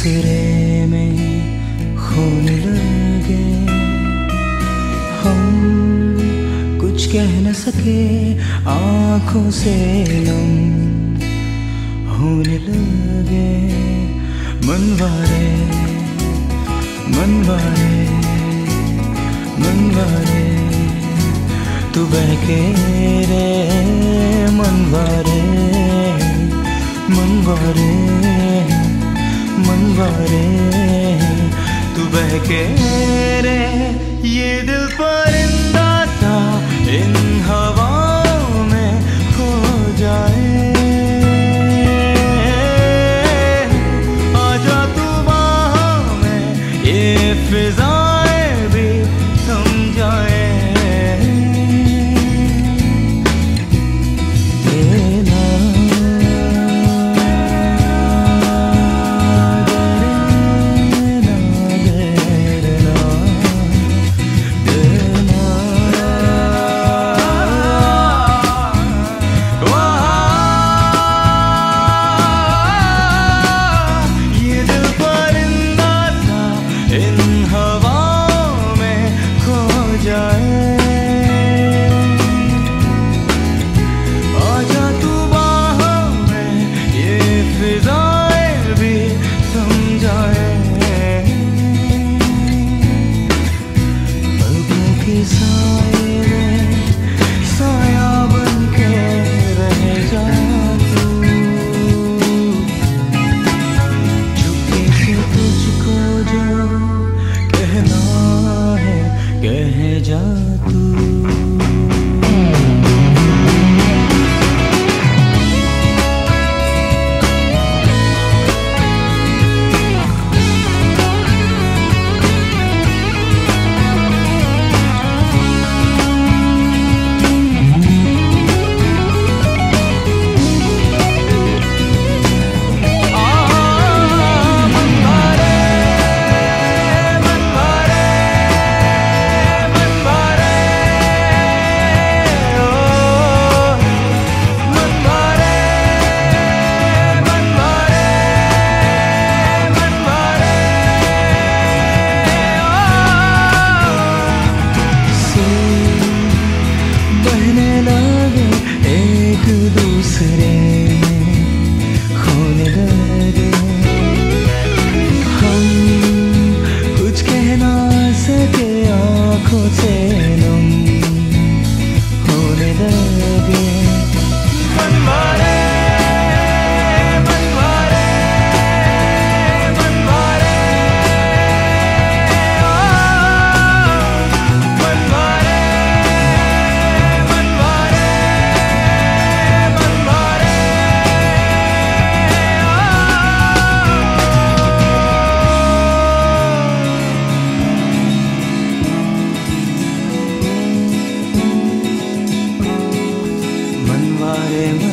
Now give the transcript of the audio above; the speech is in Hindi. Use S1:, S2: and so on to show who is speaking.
S1: दूसरे में खोने लगे। हम कुछ कह न सके, आंखों से नम होने लगे। मनवारे मनवारे मनवारे तू बहके रे, मनवारे मनवारे मनवारे तू बहके रे। ये दिल परिंदा सा इन हवाओं में खो जाए। आजा तू बाहों में, ये फिजाएं भी थम जाए। आजा तू बाहों में, ये फिजाएं भी थम जाए। पलकों की साए में साया बन के रह जा तू। चुपके से तुझको जो कहना है कह जा तू। एक दूसरे में खोने लगे। हम कुछ कह ना सके, आंखों से नम होने लगे। मनवारे मनवारे मनवारे मनवारे मनवारे।